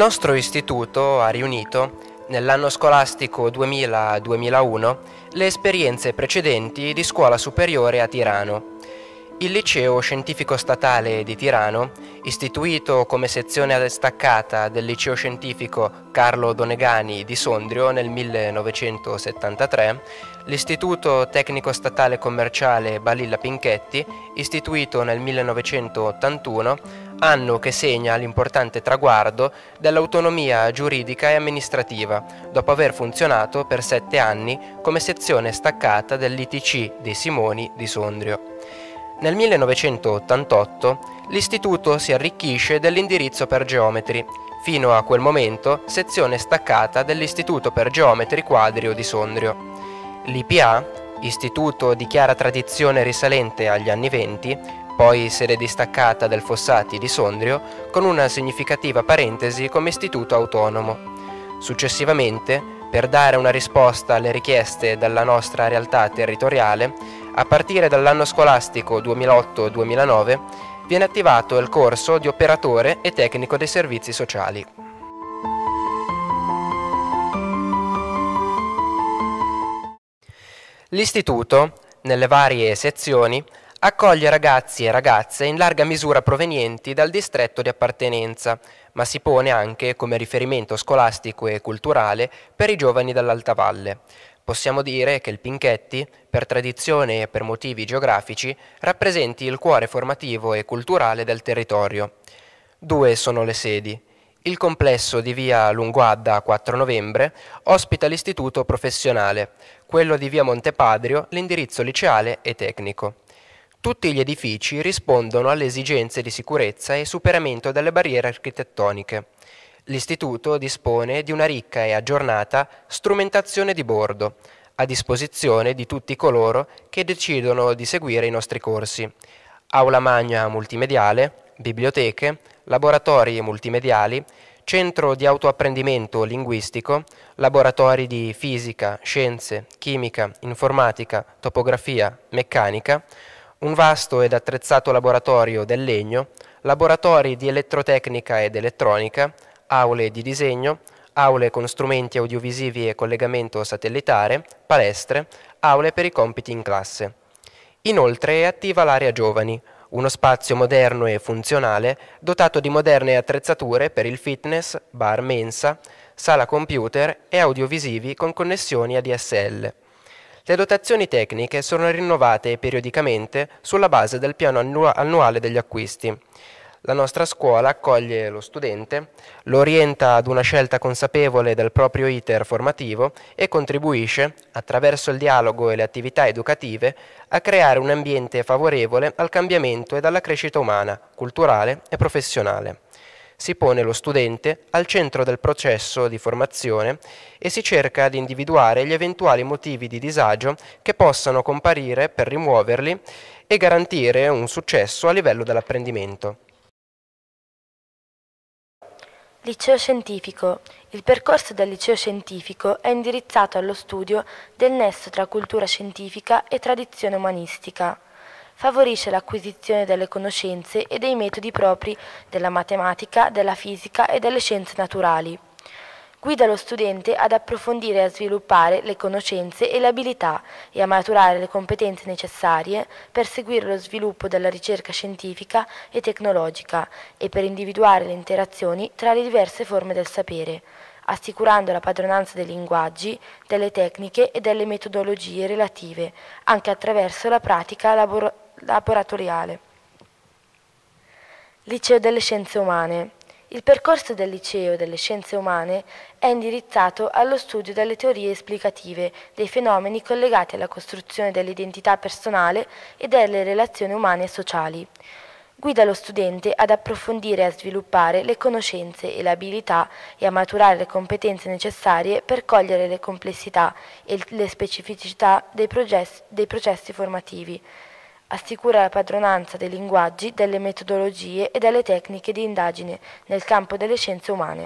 nostro istituto ha riunito, nell'anno scolastico 2000-2001, le esperienze precedenti di scuola superiore a Tirano. Il Liceo Scientifico Statale di Tirano, istituito come sezione staccata del Liceo Scientifico Carlo Donegani di Sondrio nel 1973, l'Istituto Tecnico Statale Commerciale Balilla Pinchetti, istituito nel 1981, anno che segna l'importante traguardo dell'autonomia giuridica e amministrativa, dopo aver funzionato per 7 anni come sezione staccata dell'ITC dei Simoni di Sondrio. Nel 1988 l'istituto si arricchisce dell'indirizzo per geometri, fino a quel momento sezione staccata dell'Istituto per Geometri Quadrio di Sondrio. L'IPA, istituto di chiara tradizione risalente agli anni '20, poi sede distaccata del Fossati di Sondrio, con una significativa parentesi come istituto autonomo. Successivamente, per dare una risposta alle richieste della nostra realtà territoriale, a partire dall'anno scolastico 2008-2009 viene attivato il corso di operatore e tecnico dei servizi sociali. L'istituto, nelle varie sezioni, accoglie ragazzi e ragazze in larga misura provenienti dal distretto di appartenenza, ma si pone anche come riferimento scolastico e culturale per i giovani dell'Alta Valle. Possiamo dire che il Pinchetti, per tradizione e per motivi geografici, rappresenti il cuore formativo e culturale del territorio. 2 sono le sedi. Il complesso di via Lunguadda 4 novembre ospita l'istituto professionale, quello di via Montepadrio l'indirizzo liceale e tecnico. Tutti gli edifici rispondono alle esigenze di sicurezza e superamento delle barriere architettoniche. L'istituto dispone di una ricca e aggiornata strumentazione di bordo, a disposizione di tutti coloro che decidono di seguire i nostri corsi. Aula magna multimediale, biblioteche, laboratori multimediali, centro di autoapprendimento linguistico, laboratori di fisica, scienze, chimica, informatica, topografia, meccanica, un vasto ed attrezzato laboratorio del legno, laboratori di elettrotecnica ed elettronica, aule di disegno, aule con strumenti audiovisivi e collegamento satellitare, palestre, aule per i compiti in classe. Inoltre è attiva l'area giovani, uno spazio moderno e funzionale dotato di moderne attrezzature per il fitness, bar mensa, sala computer e audiovisivi con connessioni ADSL. Le dotazioni tecniche sono rinnovate periodicamente sulla base del piano annuale degli acquisti. La nostra scuola accoglie lo studente, lo orienta ad una scelta consapevole del proprio iter formativo e contribuisce, attraverso il dialogo e le attività educative, a creare un ambiente favorevole al cambiamento ed alla crescita umana, culturale e professionale. Si pone lo studente al centro del processo di formazione e si cerca di individuare gli eventuali motivi di disagio che possano comparire per rimuoverli e garantire un successo a livello dell'apprendimento. Liceo Scientifico. Il percorso del Liceo Scientifico è indirizzato allo studio del nesso tra cultura scientifica e tradizione umanistica. Favorisce l'acquisizione delle conoscenze e dei metodi propri della matematica, della fisica e delle scienze naturali. Guida lo studente ad approfondire e a sviluppare le conoscenze e le abilità e a maturare le competenze necessarie per seguire lo sviluppo della ricerca scientifica e tecnologica e per individuare le interazioni tra le diverse forme del sapere, assicurando la padronanza dei linguaggi, delle tecniche e delle metodologie relative, anche attraverso la pratica laboratoriale. Liceo delle Scienze Umane. Il percorso del Liceo delle Scienze Umane è indirizzato allo studio delle teorie esplicative dei fenomeni collegati alla costruzione dell'identità personale e delle relazioni umane e sociali. Guida lo studente ad approfondire e a sviluppare le conoscenze e le abilità e a maturare le competenze necessarie per cogliere le complessità e le specificità dei processi formativi. Assicura la padronanza dei linguaggi, delle metodologie e delle tecniche di indagine nel campo delle scienze umane.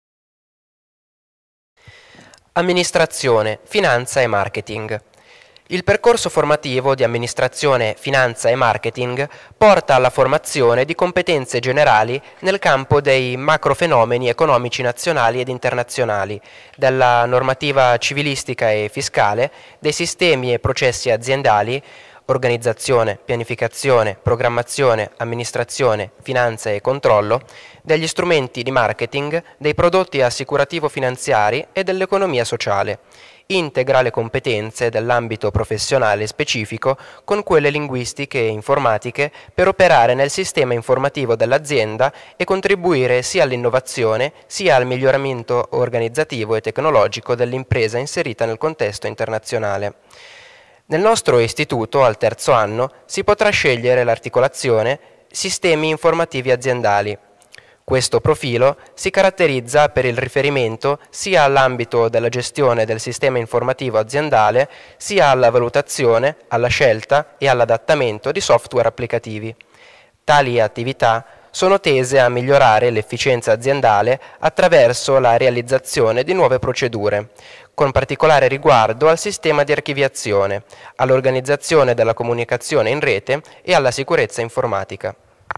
Amministrazione, finanza e marketing. Il percorso formativo di amministrazione, finanza e marketing porta alla formazione di competenze generali nel campo dei macrofenomeni economici nazionali ed internazionali, della normativa civilistica e fiscale, dei sistemi e processi aziendali, organizzazione, pianificazione, programmazione, amministrazione, finanza e controllo, degli strumenti di marketing, dei prodotti assicurativo-finanziari e dell'economia sociale. Integra le competenze dell'ambito professionale specifico con quelle linguistiche e informatiche per operare nel sistema informativo dell'azienda e contribuire sia all'innovazione sia al miglioramento organizzativo e tecnologico dell'impresa inserita nel contesto internazionale. Nel nostro istituto, al terzo anno, si potrà scegliere l'articolazione Sistemi informativi aziendali. Questo profilo si caratterizza per il riferimento sia all'ambito della gestione del sistema informativo aziendale, sia alla valutazione, alla scelta e all'adattamento di software applicativi. Tali attività sono tese a migliorare l'efficienza aziendale attraverso la realizzazione di nuove procedure, con particolare riguardo al sistema di archiviazione, all'organizzazione della comunicazione in rete e alla sicurezza informatica.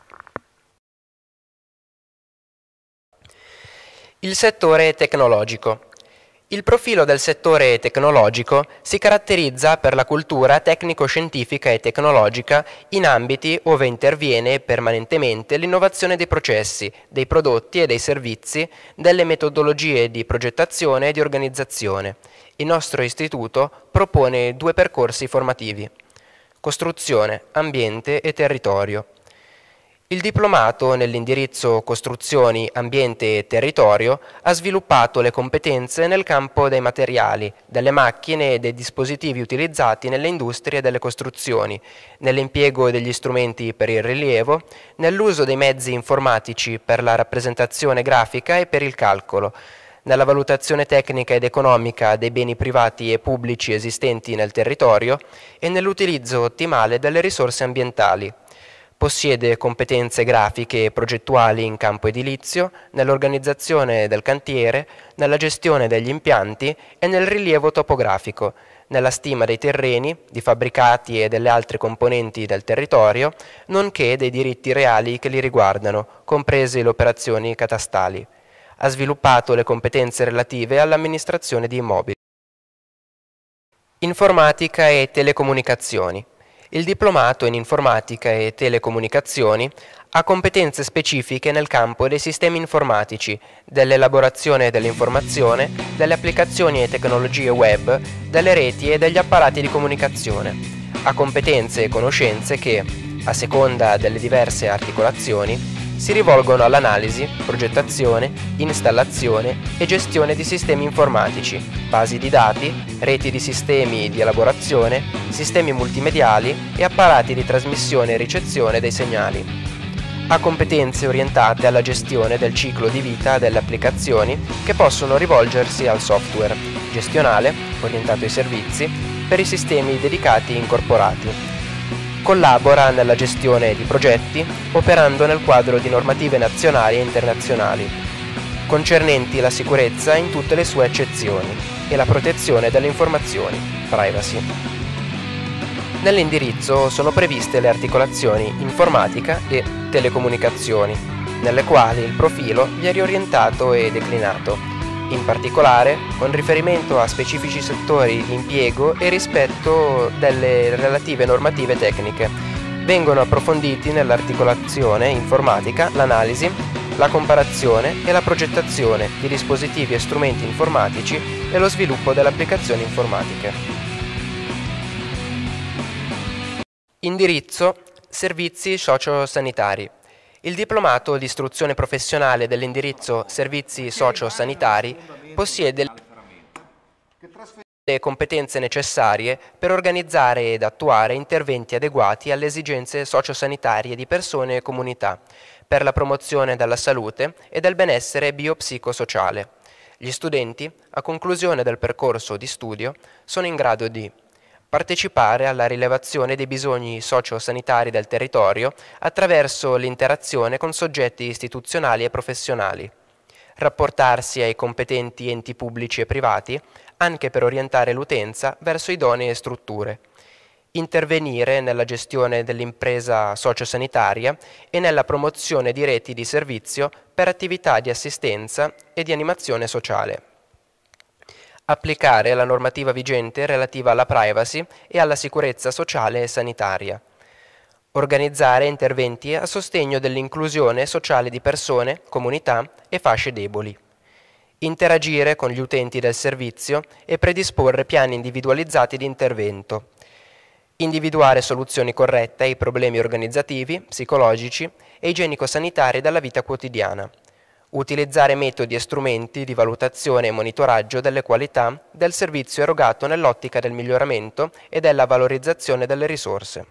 Il settore tecnologico. Il profilo del settore tecnologico si caratterizza per la cultura tecnico-scientifica e tecnologica in ambiti ove interviene permanentemente l'innovazione dei processi, dei prodotti e dei servizi, delle metodologie di progettazione e di organizzazione. Il nostro istituto propone 2 percorsi formativi: costruzione, ambiente e territorio. Il diplomato nell'indirizzo Costruzioni, Ambiente e Territorio ha sviluppato le competenze nel campo dei materiali, delle macchine e dei dispositivi utilizzati nelle industrie delle costruzioni, nell'impiego degli strumenti per il rilievo, nell'uso dei mezzi informatici per la rappresentazione grafica e per il calcolo, nella valutazione tecnica ed economica dei beni privati e pubblici esistenti nel territorio e nell'utilizzo ottimale delle risorse ambientali. Possiede competenze grafiche e progettuali in campo edilizio, nell'organizzazione del cantiere, nella gestione degli impianti e nel rilievo topografico, nella stima dei terreni, di fabbricati e delle altre componenti del territorio, nonché dei diritti reali che li riguardano, comprese le operazioni catastali. Ha sviluppato le competenze relative all'amministrazione di immobili. Informatica e telecomunicazioni. Il diplomato in informatica e telecomunicazioni ha competenze specifiche nel campo dei sistemi informatici, dell'elaborazione dell'informazione, delle applicazioni e tecnologie web, delle reti e degli apparati di comunicazione. Ha competenze e conoscenze che, a seconda delle diverse articolazioni, si rivolgono all'analisi, progettazione, installazione e gestione di sistemi informatici, basi di dati, reti di sistemi di elaborazione, sistemi multimediali e apparati di trasmissione e ricezione dei segnali. Ha competenze orientate alla gestione del ciclo di vita delle applicazioni che possono rivolgersi al software gestionale, orientato ai servizi, per i sistemi dedicati incorporati. Collabora nella gestione di progetti, operando nel quadro di normative nazionali e internazionali, concernenti la sicurezza in tutte le sue accezioni e la protezione delle informazioni, privacy. Nell'indirizzo sono previste le articolazioni informatica e telecomunicazioni, nelle quali il profilo vi è riorientato e declinato, in particolare con riferimento a specifici settori di impiego e rispetto delle relative normative tecniche. Vengono approfonditi nell'articolazione informatica l'analisi, la comparazione e la progettazione di dispositivi e strumenti informatici e lo sviluppo delle applicazioni informatiche. Indirizzo Servizi sociosanitari. Il diplomato di istruzione professionale dell'indirizzo Servizi sociosanitari possiede le competenze necessarie per organizzare ed attuare interventi adeguati alle esigenze sociosanitarie di persone e comunità, per la promozione della salute e del benessere biopsicosociale. Gli studenti, a conclusione del percorso di studio, sono in grado di partecipare alla rilevazione dei bisogni sociosanitari del territorio attraverso l'interazione con soggetti istituzionali e professionali, rapportarsi ai competenti enti pubblici e privati, anche per orientare l'utenza verso idonee strutture. Intervenire nella gestione dell'impresa sociosanitaria e nella promozione di reti di servizio per attività di assistenza e di animazione sociale. Applicare la normativa vigente relativa alla privacy e alla sicurezza sociale e sanitaria. Organizzare interventi a sostegno dell'inclusione sociale di persone, comunità e fasce deboli. Interagire con gli utenti del servizio e predisporre piani individualizzati di intervento. Individuare soluzioni corrette ai problemi organizzativi, psicologici e igienico-sanitari della vita quotidiana. Utilizzare metodi e strumenti di valutazione e monitoraggio delle qualità del servizio erogato nell'ottica del miglioramento e della valorizzazione delle risorse.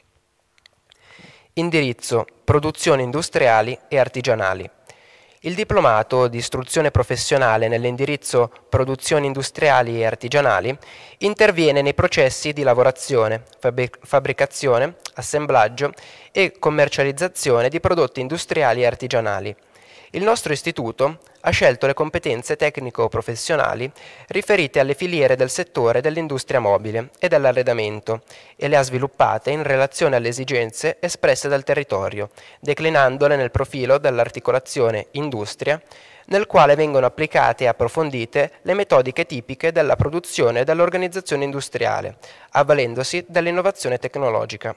Indirizzo: produzioni industriali e artigianali. Il diplomato di istruzione professionale nell'indirizzo produzioni industriali e artigianali interviene nei processi di lavorazione, fabbricazione, assemblaggio e commercializzazione di prodotti industriali e artigianali. Il nostro istituto ha scelto le competenze tecnico-professionali riferite alle filiere del settore dell'industria mobile e dell'arredamento e le ha sviluppate in relazione alle esigenze espresse dal territorio, declinandole nel profilo dell'articolazione industria, nel quale vengono applicate e approfondite le metodiche tipiche della produzione e dell'organizzazione industriale, avvalendosi dell'innovazione tecnologica.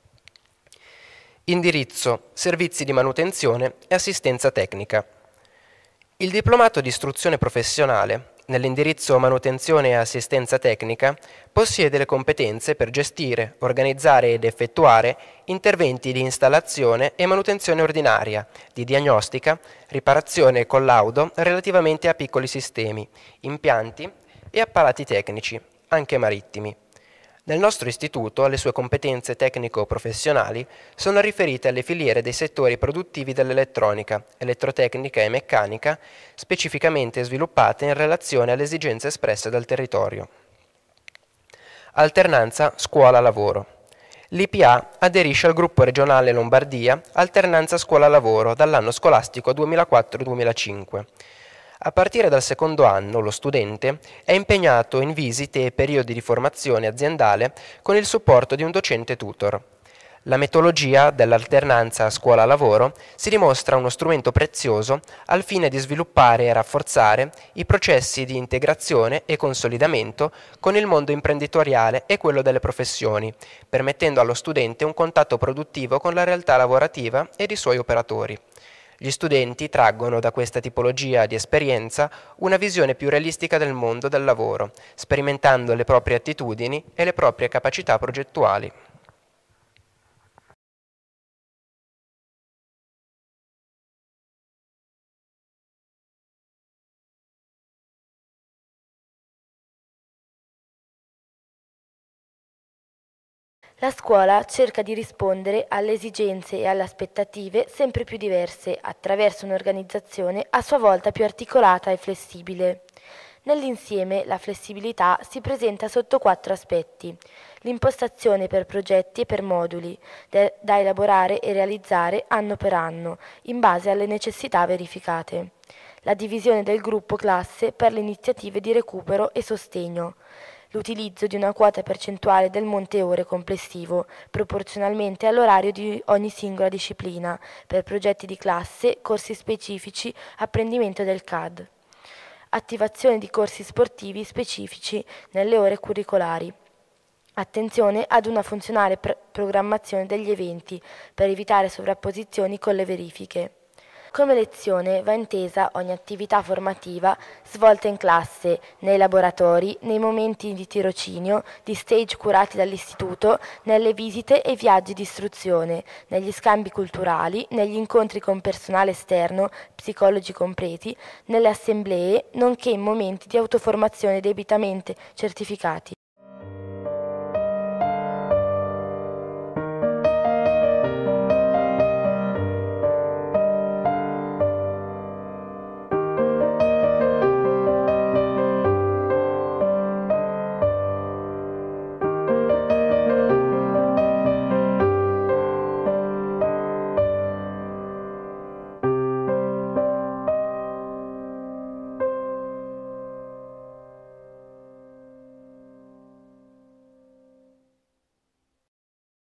Indirizzo: servizi di manutenzione e assistenza tecnica. Il diplomato di istruzione professionale, nell'indirizzo manutenzione e assistenza tecnica, possiede le competenze per gestire, organizzare ed effettuare interventi di installazione e manutenzione ordinaria, di diagnostica, riparazione e collaudo relativamente a piccoli sistemi, impianti e apparati tecnici, anche marittimi. Nel nostro istituto le sue competenze tecnico-professionali sono riferite alle filiere dei settori produttivi dell'elettronica, elettrotecnica e meccanica, specificamente sviluppate in relazione alle esigenze espresse dal territorio. Alternanza scuola-lavoro. L'IPA aderisce al gruppo regionale Lombardia Alternanza scuola-lavoro dall'anno scolastico 2004-2005. A partire dal secondo anno lo studente è impegnato in visite e periodi di formazione aziendale con il supporto di un docente tutor. La metodologia dell'alternanza scuola-lavoro si dimostra uno strumento prezioso al fine di sviluppare e rafforzare i processi di integrazione e consolidamento con il mondo imprenditoriale e quello delle professioni, permettendo allo studente un contatto produttivo con la realtà lavorativa ed i suoi operatori. Gli studenti traggono da questa tipologia di esperienza una visione più realistica del mondo del lavoro, sperimentando le proprie attitudini e le proprie capacità progettuali. La scuola cerca di rispondere alle esigenze e alle aspettative sempre più diverse attraverso un'organizzazione a sua volta più articolata e flessibile. Nell'insieme la flessibilità si presenta sotto 4 aspetti: l'impostazione per progetti e per moduli, da elaborare e realizzare anno per anno, in base alle necessità verificate; la divisione del gruppo classe per le iniziative di recupero e sostegno; l'utilizzo di una quota percentuale del monte ore complessivo, proporzionalmente all'orario di ogni singola disciplina, per progetti di classe, corsi specifici, apprendimento del CAD; attivazione di corsi sportivi specifici nelle ore curricolari; attenzione ad una funzionale programmazione degli eventi per evitare sovrapposizioni con le verifiche. Come lezione va intesa ogni attività formativa svolta in classe, nei laboratori, nei momenti di tirocinio, di stage curati dall'istituto, nelle visite e viaggi di istruzione, negli scambi culturali, negli incontri con personale esterno, psicologi compresi, nelle assemblee, nonché in momenti di autoformazione debitamente certificati.